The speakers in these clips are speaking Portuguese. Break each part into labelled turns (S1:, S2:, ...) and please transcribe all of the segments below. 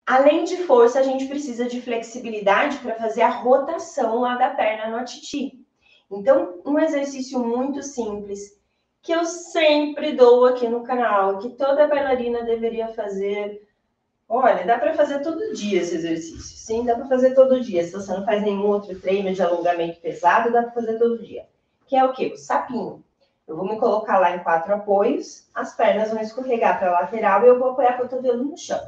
S1: Além de força, a gente precisa de flexibilidade para fazer a rotação lá da perna no atiti. Então, um exercício muito simples, que eu sempre dou aqui no canal, que toda bailarina deveria fazer. Olha, dá para fazer todo dia esse exercício. Sim, dá para fazer todo dia. Se você não faz nenhum outro treino de alongamento pesado, dá para fazer todo dia. Que é o quê? O sapinho. Eu vou me colocar lá em 4 apoios, as pernas vão escorregar para a lateral e eu vou apoiar o cotovelo no chão.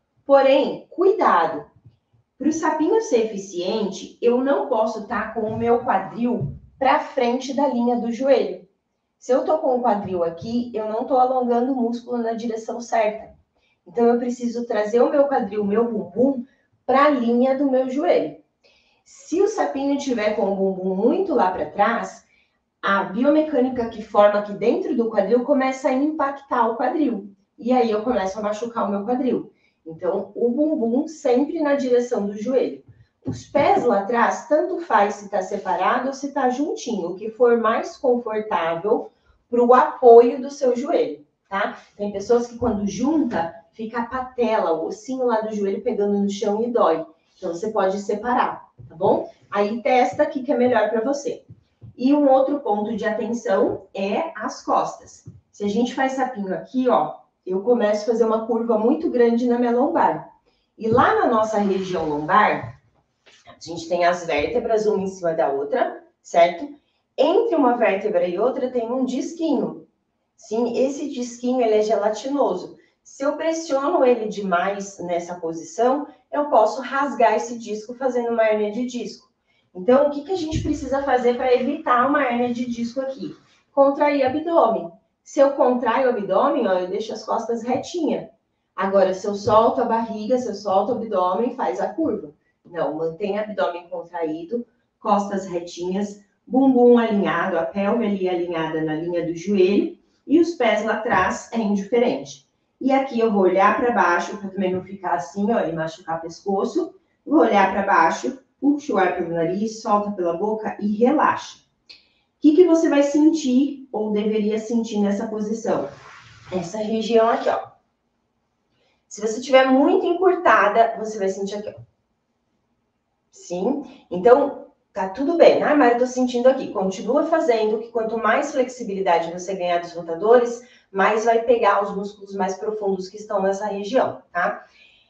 S1: Porém, cuidado. Para o sapinho ser eficiente, eu não posso estar com o meu quadril para frente da linha do joelho. Se eu estou com o quadril aqui, eu não estou alongando o músculo na direção certa. Então, eu preciso trazer o meu quadril, o meu bumbum, para a linha do meu joelho. Se o sapinho estiver com o bumbum muito lá para trás, a biomecânica que forma aqui dentro do quadril começa a impactar o quadril. E aí eu começo a machucar o meu quadril. Então, o bumbum sempre na direção do joelho. Os pés lá atrás, tanto faz se está separado ou se está juntinho, o que for mais confortável para o apoio do seu joelho, tá? Tem pessoas que quando junta, fica a patela, o ossinho lá do joelho pegando no chão e dói. Então, você pode separar, tá bom? Aí, testa aqui que é melhor para você. E um outro ponto de atenção é as costas. Se a gente faz sapinho aqui, ó, eu começo a fazer uma curva muito grande na minha lombar. E lá na nossa região lombar, a gente tem as vértebras uma em cima da outra, certo? Entre uma vértebra e outra tem um disquinho. Sim, esse disquinho ele é gelatinoso. Se eu pressiono ele demais nessa posição, eu posso rasgar esse disco fazendo uma hérnia de disco. Então, o que a gente precisa fazer para evitar uma hérnia de disco aqui? Contrair o abdômen. Se eu contraio o abdômen, ó, eu deixo as costas retinhas. Agora, se eu solto a barriga, se eu solto o abdômen, faz a curva. Não, mantém o abdômen contraído, costas retinhas, bumbum alinhado, a pelve ali alinhada na linha do joelho e os pés lá atrás é indiferente. E aqui eu vou olhar para baixo, para também não ficar assim, ó, e machucar o pescoço. Vou olhar para baixo, puxa o ar pelo nariz, solta pela boca e relaxa. O que você vai sentir ou deveria sentir nessa posição? Essa região aqui, ó. Se você estiver muito encurtada, você vai sentir aqui, ó. Sim? Então, tá tudo bem. Ah, Mari, eu tô sentindo aqui. Continua fazendo, que quanto mais flexibilidade você ganhar dos rotadores, mais vai pegar os músculos mais profundos que estão nessa região, tá?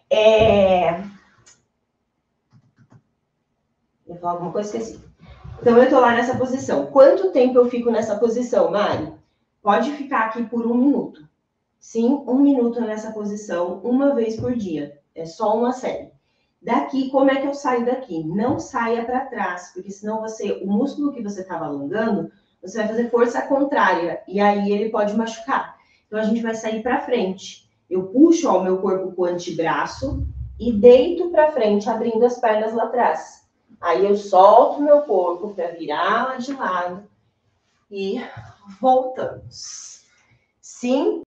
S1: Eu falar alguma coisa, esqueci. Então, eu tô lá nessa posição. Quanto tempo eu fico nessa posição, Mari? Pode ficar aqui por 1 minuto. Sim, 1 minuto nessa posição, uma vez por dia. É só uma série. Daqui, como é que eu saio daqui? Não saia para trás, porque senão o músculo que você estava alongando, você vai fazer força contrária, e aí ele pode machucar. Então, a gente vai sair para frente. Eu puxo o meu corpo com o antebraço e deito para frente, abrindo as pernas lá atrás. Aí eu solto o meu corpo para virar lá de lado e voltamos. Sim.